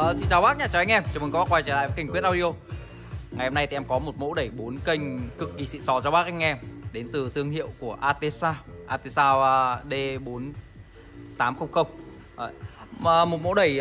Xin chào bác nhé, chào anh em, chào mừng các bác quay trở lại với kênh Quyết Audio. Ngày hôm nay thì em có một mẫu đẩy 4 kênh cực kỳ xịn sò cho bác anh em, đến từ thương hiệu của ATSound D4800. Một mẫu đẩy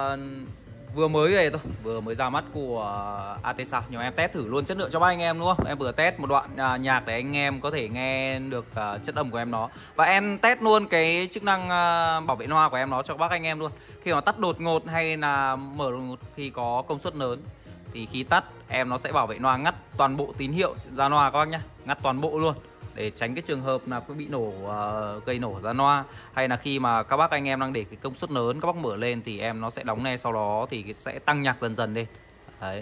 vừa mới về thôi, vừa mới ra mắt của ATSound, nhưng mà em test thử luôn chất lượng cho bác anh em đúng không? Em vừa test một đoạn nhạc để anh em có thể nghe được chất âm của em nó. Và em test luôn cái chức năng bảo vệ loa của em nó cho bác anh em luôn. Khi mà tắt đột ngột hay là mở đột ngột khi có công suất lớn thì khi tắt em nó sẽ bảo vệ loa, ngắt toàn bộ tín hiệu ra loa các bác nhá, ngắt toàn bộ luôn để tránh cái trường hợp là cứ bị nổ, gây nổ ra loa, hay là khi mà các bác anh em đang để cái công suất lớn các bác mở lên thì em nó sẽ đóng ngay, sau đó thì sẽ tăng nhạc dần dần lên. Đấy,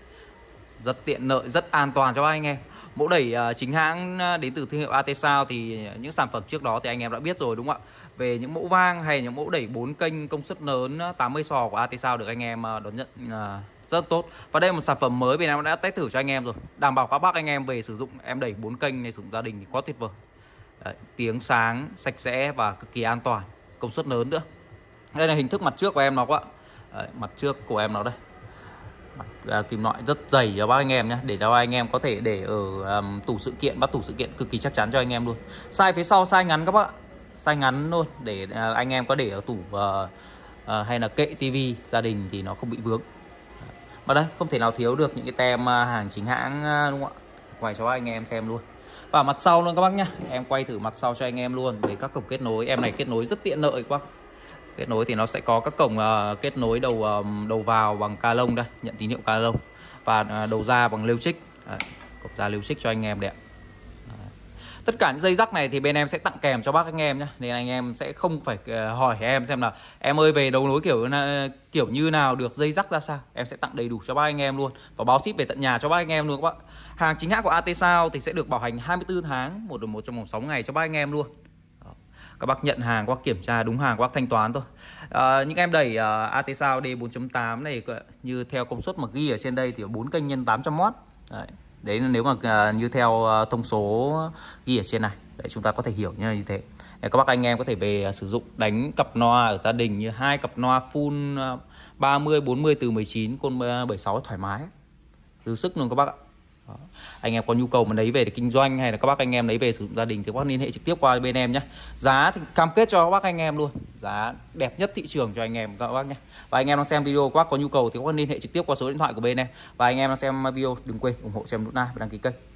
rất tiện lợi, rất an toàn cho bác anh em. Mẫu đẩy chính hãng đến từ thương hiệu ATSound thì những sản phẩm trước đó thì anh em đã biết rồi đúng không ạ? Về những mẫu vang hay những mẫu đẩy 4 kênh công suất lớn 80 sò của ATSound được anh em đón nhận rất tốt. Và đây là một sản phẩm mới bên em đã test thử cho anh em rồi, đảm bảo các bác anh em về sử dụng em đẩy 4 kênh này, sử dụng gia đình thì quá tuyệt vời. Đấy, tiếng sáng sạch sẽ và cực kỳ an toàn, công suất lớn nữa. Đây là hình thức mặt trước của em nó các bạn. Đấy, mặt trước của em nó đây, mặt kim loại rất dày cho bác anh em nhé, để cho anh em có thể để ở tủ sự kiện, bắt tủ sự kiện cực kỳ chắc chắn cho anh em luôn. Size phía sau size ngắn các bác ạ, size ngắn luôn để anh em có để ở tủ hay là kệ tivi gia đình thì nó không bị vướng. Và đây không thể nào thiếu được những cái tem hàng chính hãng đúng không ạ? Quay cho anh em xem luôn. Và mặt sau luôn các bác nhá, em quay thử mặt sau cho anh em luôn với các cổng kết nối. Em này kết nối rất tiện lợi các bác. Kết nối thì nó sẽ có các cổng kết nối đầu vào bằng ca lông đây, nhận tín hiệu ca lông, và đầu ra bằng lêu trích. Cổng ra lêu trích cho anh em đấy ạ. Tất cả những dây rắc này thì bên em sẽ tặng kèm cho bác anh em nhé, nên anh em sẽ không phải hỏi em xem là em ơi về đấu nối kiểu như nào, được dây rắc ra sao. Em sẽ tặng đầy đủ cho bác anh em luôn, và báo ship về tận nhà cho bác anh em luôn các bạn. Hàng chính hãng của ATSound thì sẽ được bảo hành 24 tháng, một trong vòng 6 ngày cho bác anh em luôn. Các bác nhận hàng, các bác kiểm tra đúng hàng, các bác thanh toán thôi. Những em đẩy ATSound D4.8 này như theo công suất mà ghi ở trên đây thì 4 kênh nhân 800W. Đấy là nếu mà như theo thông số ghi ở trên này. Đấy, chúng ta có thể hiểu như thế. Để các bác anh em có thể về sử dụng đánh cặp loa ở gia đình như 2 cặp loa full 30, 40 từ 19 con 76 thoải mái, từ sức luôn các bác ạ. Đó. Anh em có nhu cầu mà lấy về để kinh doanh hay là các bác anh em lấy về sử dụng gia đình thì các bác liên hệ trực tiếp qua bên em nhé. Giá thì cam kết cho các bác anh em luôn, giá đẹp nhất thị trường cho anh em các bác nhé. Và anh em đang xem video, các bác có nhu cầu thì các bác liên hệ trực tiếp qua số điện thoại của bên em. Và anh em đang xem video đừng quên ủng hộ cho em nút like và đăng ký kênh.